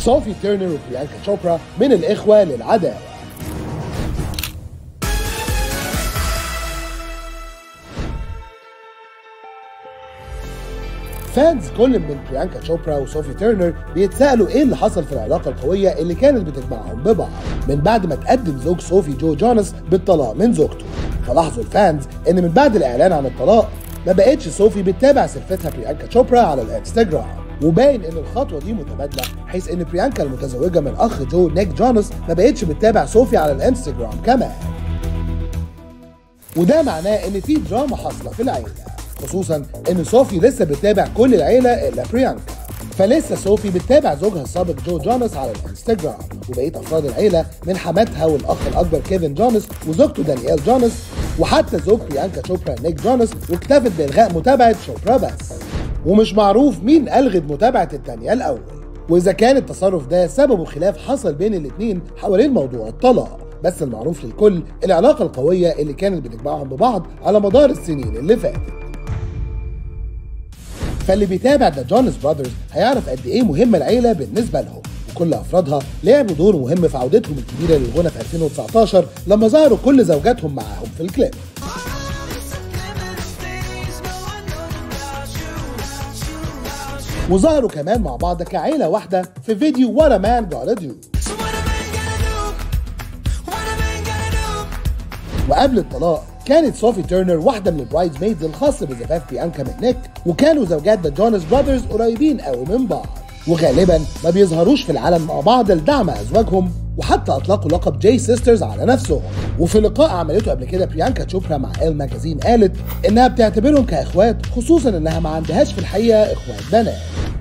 صوفي تيرنر وبريانكا تشوبرا من الإخوة للعداوة. فانز كل من بريانكا تشوبرا وصوفي تيرنر بيتسألوا ايه اللي حصل في العلاقة القوية اللي كانت بتجمعهم ببعض من بعد ما تقدم زوج صوفي جو جوناس بالطلاق من زوجته. فلاحظوا الفانز ان من بعد الاعلان عن الطلاق ما بقتش صوفي بتتابع سلفتها بريانكا تشوبرا على الانستجرام، وباين ان الخطوة دي متبادلة، حيث ان بريانكا المتزوجة من اخ جو نيك جوناس ما بقتش بتتابع صوفي على الانستجرام كمان. وده معناه ان في دراما حاصلة في العيلة، خصوصا ان صوفي لسه بتتابع كل العيله الا بريانكا. فلسه صوفي بتتابع زوجها السابق جو جوناس على الانستجرام، وبقيه افراد العيله من حماتها والاخ الاكبر كيفن جوناس وزوجته دانيال جوناس وحتى زوج بريانكا تشوبرا نيك جوناس، واكتفت بالغاء متابعه شوبرا بس. ومش معروف مين الغت متابعه الثانيه الاول، واذا كان التصرف ده سببه خلاف حصل بين الاثنين حوالين موضوع الطلاق. بس المعروف للكل العلاقه القويه اللي كانت بتجمعهم ببعض على مدار السنين اللي فاتت. فاللي بيتابع ذا جوناس براذرز هيعرف قد ايه مهمه العيله بالنسبه لهم، وكل افرادها لعبوا دور مهم في عودتهم الكبيره للغنى في 2019 لما ظهروا كل زوجاتهم معاهم في الكليب. وظهروا كمان مع بعض كعيله واحده في فيديو What a Man Gotta Do. وقبل الطلاق كانت صوفي تيرنر واحدة من البرايدز ميدز الخاصة بزفاف بريانكا من نيك، وكانوا زوجات ذا جوناس براذرز قريبين قوي من بعض، وغالبا ما بيظهروش في العلن مع بعض لدعم ازواجهم، وحتى اطلقوا لقب جاي سيسترز على نفسهم. وفي لقاء عملته قبل كده بريانكا تشوبرا مع إل ماجازين قالت انها بتعتبرهم كاخوات، خصوصا انها ما عندهاش في الحقيقة اخوات بنات.